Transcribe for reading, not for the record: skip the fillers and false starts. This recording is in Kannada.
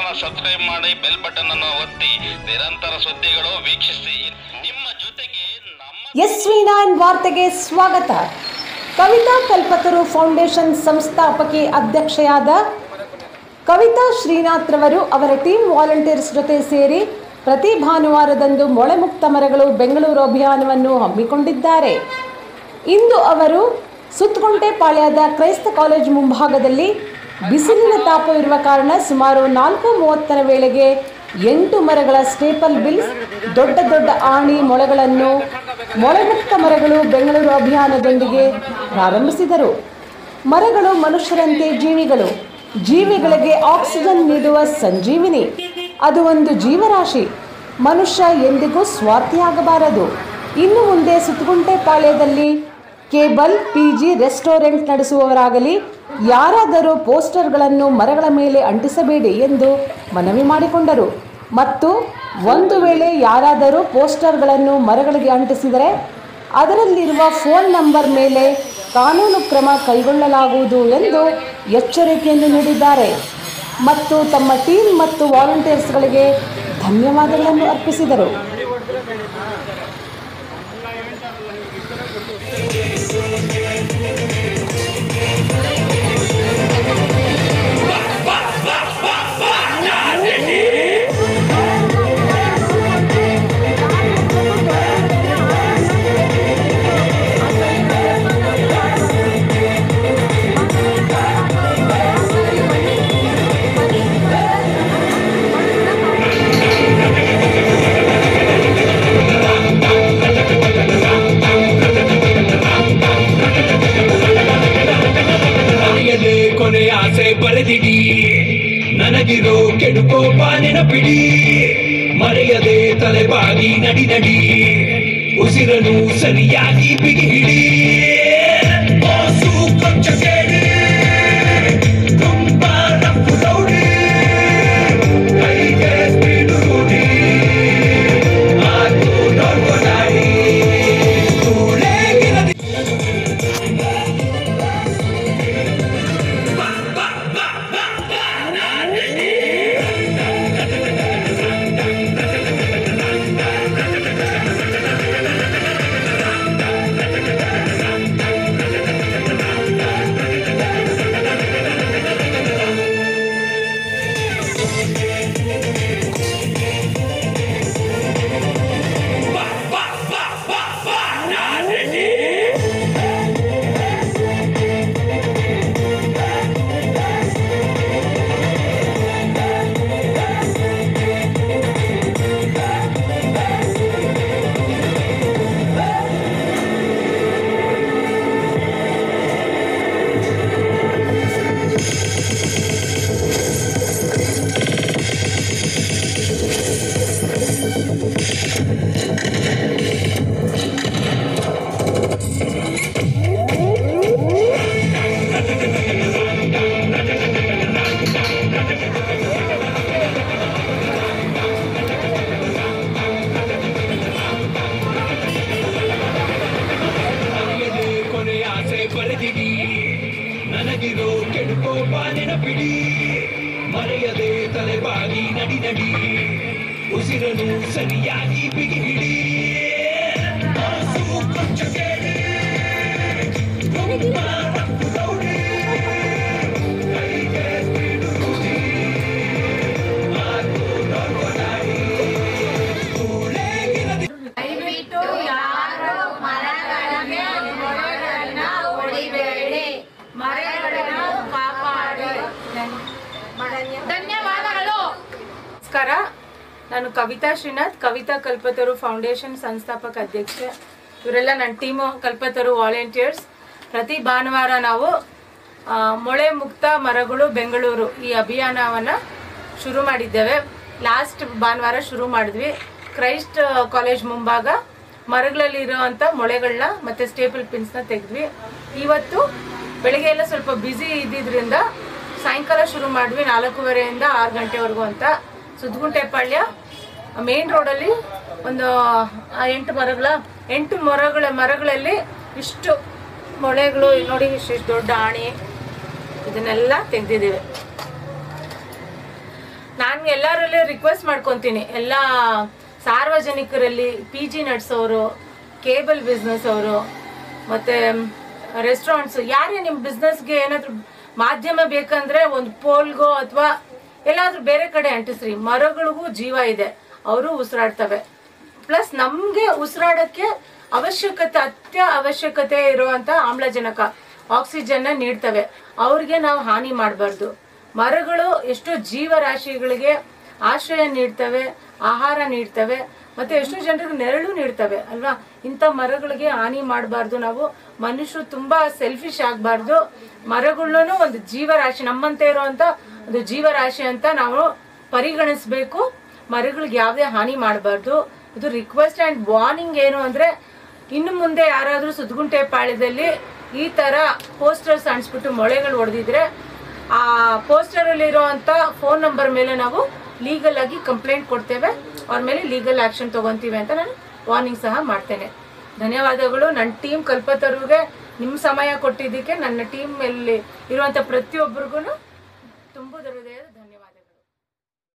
ಸಬ್ಸ್ಕ್ರೈಬ್ ಮಾಡಿ, ಬೆಲ್ ಬಟನ್ ಅನ್ನು ಒತ್ತಿ ನಿರಂತರ ಸುದ್ದಿಗಳು ವೀಕ್ಷಿಸಿ. ನಿಮ್ಮ ಜೊತೆಗೆ SV9 ವಾರ್ತೆಗೆ ಸ್ವಾಗತ. ಕವಿತಾ ಕಲ್ಪತರು ಫೌಂಡೇಶನ್ ಸಂಸ್ಥಾಪಕಿ ಅಧ್ಯಕ್ಷೆಯಾದ ಕವಿತಾ ಶ್ರೀನಾಥ್ ರವರು ಅವರ ಟೀಮ್ ವಾಲಂಟಿಯರ್ಸ್ ಜೊತೆ ಸೇರಿ ಪ್ರತಿ ಭಾನುವಾರದಂದು ಮೊಳೆ ಮುಕ್ತ ಮರಗಳು ಬೆಂಗಳೂರು ಅಭಿಯಾನವನ್ನು ಹಮ್ಮಿಕೊಂಡಿದ್ದಾರೆ. ಇಂದು ಅವರು ಸುತ್ತಗುಂಟೆಪಾಳ್ಯದ ಕ್ರೈಸ್ತ ಕಾಲೇಜ್ ಮುಂಭಾಗದಲ್ಲಿ ಬಿಸಿಲಿನ ತಾಪವಿರುವ ಕಾರಣ ಸುಮಾರು 4:30 ವೇಳೆಗೆ 8 ಮರಗಳ ಸ್ಟೇಪಲ್ ಬಿಲ್ಸ್ ದೊಡ್ಡ ದೊಡ್ಡ ಆಣಿ ಮೊಳೆಗಳನ್ನು ಮೊಳೆ ಮುಕ್ತ ಮರಗಳು ಬೆಂಗಳೂರು ಅಭಿಯಾನದೊಂದಿಗೆ ಪ್ರಾರಂಭಿಸಿದರು. ಮರಗಳು ಮನುಷ್ಯರಂತೆ ಜೀವಿಗಳಿಗೆ ಆಕ್ಸಿಜನ್ ನೀಡುವ ಸಂಜೀವಿನಿ. ಅದು ಒಂದು ಜೀವರಾಶಿ. ಮನುಷ್ಯ ಎಂದಿಗೂ ಸ್ವಾರ್ಥಿಯಾಗಬಾರದು. ಇನ್ನು ಮುಂದೆ ಸುತ್ತಗುಂಟೆಪಾಳ್ಯದಲ್ಲಿ ಕೇಬಲ್, PG ರೆಸ್ಟೋರೆಂಟ್ ನಡೆಸುವವರಾಗಲಿ ಯಾರಾದರೂ ಪೋಸ್ಟರ್ಗಳನ್ನು ಮರಗಳ ಮೇಲೆ ಅಂಟಿಸಬೇಡಿ ಎಂದು ಮನವಿ ಮಾಡಿಕೊಂಡರು. ಮತ್ತು ಒಂದು ವೇಳೆ ಯಾರಾದರೂ ಪೋಸ್ಟರ್ಗಳನ್ನು ಮರಗಳಿಗೆ ಅಂಟಿಸಿದರೆ ಅದರಲ್ಲಿರುವ ಫೋನ್ ನಂಬರ್ ಮೇಲೆ ಕಾನೂನು ಕ್ರಮ ಕೈಗೊಳ್ಳಲಾಗುವುದು ಎಂದು ಎಚ್ಚರಿಕೆಯನ್ನು ನೀಡಿದ್ದಾರೆ. ಮತ್ತು ತಮ್ಮ ಟೀಮ್ ಮತ್ತು ವಾಲಂಟಿಯರ್ಸ್ಗಳಿಗೆ ಧನ್ಯವಾದಗಳನ್ನು ಅರ್ಪಿಸಿದರು. ಆಸೆ ಬರೆದಿಡಿ, ನನಗಿರೋ ಕೆಡುಕೋಪ ನೆನಪಿಡಿ, ಮರೆಯದೆ ತಲೆಬಾಗಿ ನಡಿ, ಉಸಿರನು ಸರಿಯಾಗಿ ಬಿಗಿ ಹಿಡಿ. ನನಗಿರೋ ಕೆಡುಕೋಪ ನೆನಪಿಡಿ, ಮರೆಯದೆ ತಲೆಬಾಗಿ ನಡಿ, ಉಸಿರನು ಸರಿಯಾಗಿ ಬಿಗಿ ಹಿಡಿ. ಧನ್ಯವಾದಗಳು. ನಮಸ್ಕಾರ, ನಾನು ಕವಿತಾ ಶ್ರೀನಾಥ್, ಕವಿತಾ ಕಲ್ಪತರು ಫೌಂಡೇಶನ್ ಸಂಸ್ಥಾಪಕ ಅಧ್ಯಕ್ಷೆ. ಇವರೆಲ್ಲ ನನ್ನ ಟೀಮು ಕಲ್ಪತರು ವಾಲಂಟಿಯರ್ಸ್. ಪ್ರತಿ ಭಾನುವಾರ ನಾವು ಮೊಳೆ ಮುಕ್ತ ಮರಗಳು ಬೆಂಗಳೂರು ಈ ಅಭಿಯಾನವನ್ನು ಶುರು ಮಾಡಿದ್ದೇವೆ. ಲಾಸ್ಟ್ ಭಾನುವಾರ ಶುರು ಮಾಡಿದ್ವಿ. ಕ್ರೈಸ್ಟ್ ಕಾಲೇಜ್ ಮುಂಭಾಗ ಮರಗಳಲ್ಲಿರುವಂಥ ಮೊಳೆಗಳನ್ನ ಮತ್ತು ಸ್ಟೇಪಲ್ ಪಿನ್ಸ್ನ ತೆಗೆದ್ವಿ. ಇವತ್ತು ಬೆಳಗ್ಗೆ ಎಲ್ಲ ಸ್ವಲ್ಪ ಬ್ಯುಸಿ ಇದ್ದಿದ್ದರಿಂದ ಸಾಯಂಕಾಲ ಶುರು ಮಾಡಿದ್ವಿ, 4:30ಯಿಂದ 6 ಗಂಟೆವರೆಗೂ ಅಂತ. ಸುತ್ತಗುಂಟೆಪಾಳ್ಯ ಮೇನ್ ರೋಡಲ್ಲಿ ಒಂದು 8 ಮರಗಳಲ್ಲಿ ಇಷ್ಟು ಮೊಳೆಗಳು ನೋಡಿ, ಇಷ್ಟು ದೊಡ್ಡ ಆಣಿ ಇದನ್ನೆಲ್ಲ ತೆಗೆದಿದ್ದೇವೆ. ನಾನು ಎಲ್ಲರಲ್ಲೂ ರಿಕ್ವೆಸ್ಟ್ ಮಾಡ್ಕೊತೀನಿ, ಎಲ್ಲ ಸಾರ್ವಜನಿಕರಲ್ಲಿ PG ನಡೆಸೋರು, ಕೇಬಲ್ ಬಿಸ್ನೆಸ್ ಅವರು, ಮತ್ತು ರೆಸ್ಟೋರೆಂಟ್ಸ್, ಯಾರೇ ನಿಮ್ಮ ಬಿಸ್ನೆಸ್ಗೆ ಏನಾದರೂ ಮಾಧ್ಯಮ ಬೇಕಂದ್ರೆ ಒಂದು ಪೋಲ್ಗೋ ಅಥವಾ ಎಲ್ಲಾದರೂ ಬೇರೆ ಕಡೆ ಅಂಟಿಸ್ರಿ. ಮರಗಳಿಗೂ ಜೀವ ಇದೆ, ಅವರು ಉಸಿರಾಡ್ತವೆ. ಪ್ಲಸ್ ನಮಗೆ ಉಸಿರಾಡೋಕ್ಕೆ ಅತ್ಯ ಅವಶ್ಯಕತೆ ಇರುವಂಥ ಆಮ್ಲಜನಕ, ಆಕ್ಸಿಜನ್ನ ನೀಡ್ತವೆ. ಅವ್ರಿಗೆ ನಾವು ಹಾನಿ ಮಾಡಬಾರ್ದು. ಮರಗಳು ಎಷ್ಟೋ ಜೀವರಾಶಿಗಳಿಗೆ ಆಶ್ರಯ ನೀಡ್ತವೆ, ಆಹಾರ ನೀಡ್ತವೆ, ಮತ್ತು ಎಷ್ಟೋ ಜನರಿಗೆ ನೆರಳು ನೀಡ್ತವೆ ಅಲ್ವಾ. ಇಂಥ ಮರಗಳಿಗೆ ಹಾನಿ ಮಾಡಬಾರ್ದು. ನಾವು ಮನುಷ್ಯರು ತುಂಬ ಸೆಲ್ಫಿಶ್ ಆಗಬಾರ್ದು. ಮರಗಳನ್ನೂ ಒಂದು ಜೀವರಾಶಿ, ನಮ್ಮಂತೆ ಇರುವಂಥ ಒಂದು ಜೀವರಾಶಿ ಅಂತ ನಾವು ಪರಿಗಣಿಸ್ಬೇಕು. ಮರಗಳಿಗೆ ಯಾವುದೇ ಹಾನಿ ಮಾಡಬಾರ್ದು. ಇದು ರಿಕ್ವೆಸ್ಟ್ ಆ್ಯಂಡ್ ವಾರ್ನಿಂಗ್. ಏನು ಅಂದರೆ, ಇನ್ನು ಮುಂದೆ ಯಾರಾದರೂ ಸುದ್ಗುಂಟೆ ಪಾಳ್ಯದಲ್ಲಿ ಈ ಥರ ಪೋಸ್ಟರ್ಸ್ ಅಂಟಿಸ್ಬಿಟ್ಟು ಮೊಳೆಗಳು ಹೊಡೆದಿದ್ರೆ ಆ ಪೋಸ್ಟರಲ್ಲಿರೋವಂಥ ಫೋನ್ ನಂಬರ್ ಮೇಲೆ ನಾವು ಲೀಗಲ್ ಆಗಿ ಕಂಪ್ಲೇಂಟ್ ಕೊಡ್ತೇವೆ, ಅವ್ರ ಮೇಲೆ ಲೀಗಲ್ ಆ್ಯಕ್ಷನ್ ತೊಗೊತೀವಿ ಅಂತ ನಾನು ವಾರ್ನಿಂಗ್ ಸಹ ಮಾಡ್ತೇನೆ. ಧನ್ಯವಾದಗಳು. ನನ್ನ ಟೀಮ್ ಕಲ್ಪತರುಗೆ ನಿಮ್ಮ ಸಮಯ ಕೊಟ್ಟಿದ್ದಕ್ಕೆ ನನ್ನ ಟೀಮಲ್ಲಿ ಇರುವಂಥ ಪ್ರತಿಯೊಬ್ಬರಿಗೂ ತುಂಬ